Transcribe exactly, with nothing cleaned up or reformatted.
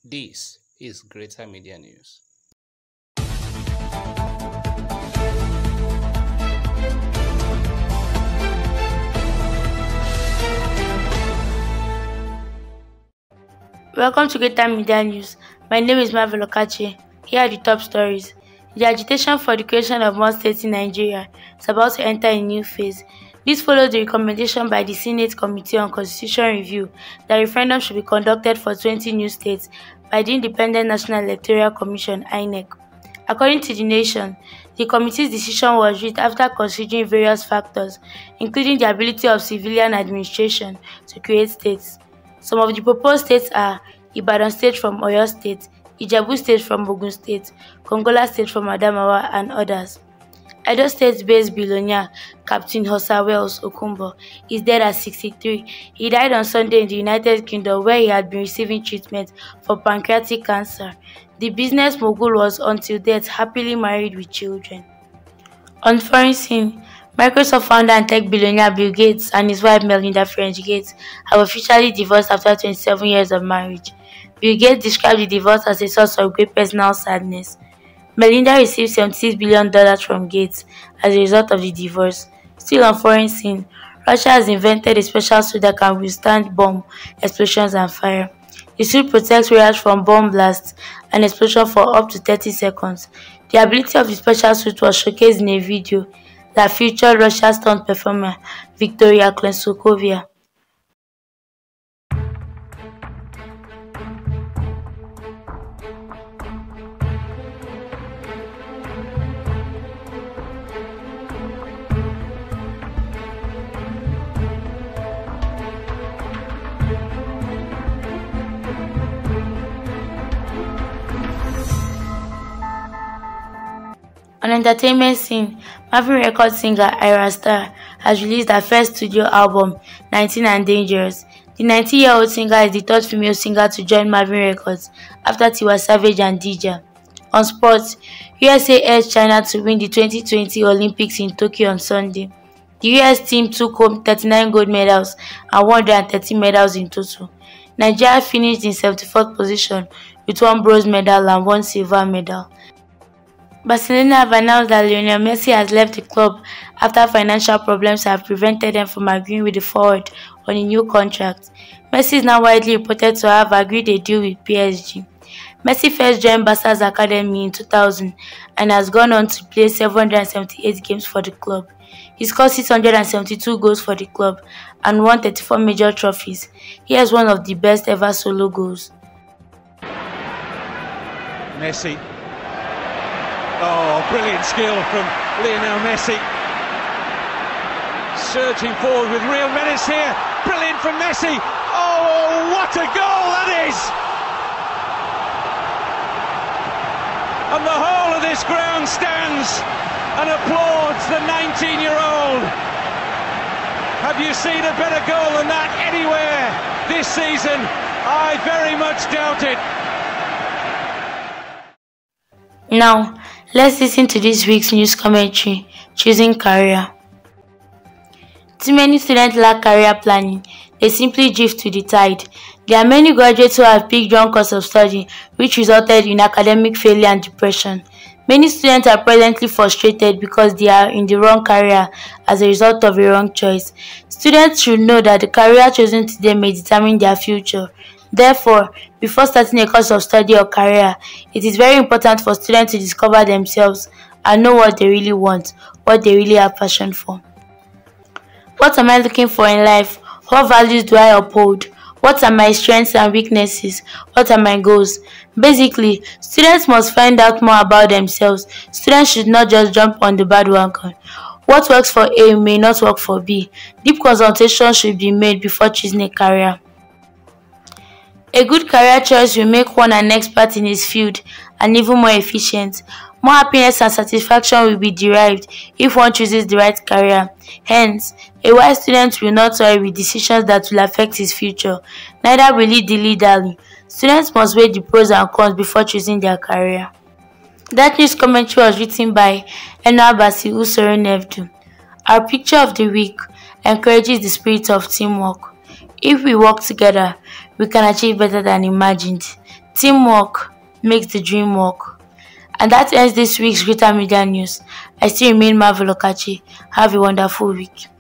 This is Greater Media News. Welcome to Greater Media News. My name is Marvel Okache. Here are the top stories. The agitation for the creation of more states in Nigeria is about to enter a new phase. This follows the recommendation by the Senate Committee on Constitutional Review that referendum should be conducted for twenty new states by the Independent National Electoral Commission (I N E C). According to The Nation, the committee's decision was reached after considering various factors, including the ability of civilian administration to create states. Some of the proposed states are Ibadan State from Oyo State, Ijebu State from Ogun State, Gongola State from Adamawa, and others. Edo State-based billionaire Captain Hossa Wells Okumbo is dead at sixty-three. He died on Sunday in the United Kingdom, where he had been receiving treatment for pancreatic cancer. The business mogul was until death happily married with children. On foreign scene, Microsoft founder and tech billionaire Bill Gates and his wife Melinda French Gates have officially divorced after twenty-seven years of marriage. Bill Gates described the divorce as a source of great personal sadness. Melinda received seventy-six billion dollars from Gates as a result of the divorce. Still on foreign scene, Russia has invented a special suit that can withstand bomb explosions and fire. The suit protects wearers from bomb blasts and explosion for up to thirty seconds. The ability of the special suit was showcased in a video that featured Russian stunt performer Victoria Klensukova. On entertainment scene, Mavin Records singer Ayra Starr has released her first studio album, nineteen and Dangerous. The nineteen-year-old singer is the third female singer to join Mavin Records after Tiwa Savage and Dija. On sports, U S A urged China to win the twenty twenty Olympics in Tokyo on Sunday. The U S team took home thirty-nine gold medals and one hundred thirty medals in total. Nigeria finished in seventy-fourth position with one bronze medal and one silver medal. Barcelona have announced that Lionel Messi has left the club after financial problems have prevented them from agreeing with the forward on a new contract. Messi is now widely reported to have agreed a deal with P S G. Messi first joined Barca's academy in two thousand and has gone on to play seven hundred seventy-eight games for the club. He scored six hundred seventy-two goals for the club and won thirty-four major trophies. He has one of the best ever solo goals. Messi. Oh, brilliant skill from Lionel Messi. Surging forward with real menace here. Brilliant from Messi. Oh, what a goal that is! And the whole of this ground stands and applauds the nineteen-year-old. Have you seen a better goal than that anywhere this season? I very much doubt it. Now, let's listen to this week's news commentary, Choosing Career. Too many students lack career planning. They simply drift to the tide. There are many graduates who have picked wrong course of study, which resulted in academic failure and depression. Many students are presently frustrated because they are in the wrong career as a result of a wrong choice. Students should know that the career chosen today may determine their future. Therefore, before starting a course of study or career, it is very important for students to discover themselves and know what they really want, what they really have passion for. What am I looking for in life? What values do I uphold? What are my strengths and weaknesses? What are my goals? Basically, students must find out more about themselves. Students should not just jump on the bandwagon. What works for A may not work for B. Deep consultation should be made before choosing a career. A good career choice will make one an expert in his field and even more efficient. More happiness and satisfaction will be derived if one chooses the right career. Hence, a wise student will not toy with decisions that will affect his future. Neither will he dilly-dally. Students must weigh the pros and cons before choosing their career. That news commentary was written by Enwabasi Usoro Nevdu. Our picture of the week encourages the spirit of teamwork. If we work together, we can achieve better than imagined. Teamwork makes the dream work. And that ends this week's Greater Media News. I still remain Marvel Okachi. Have a wonderful week.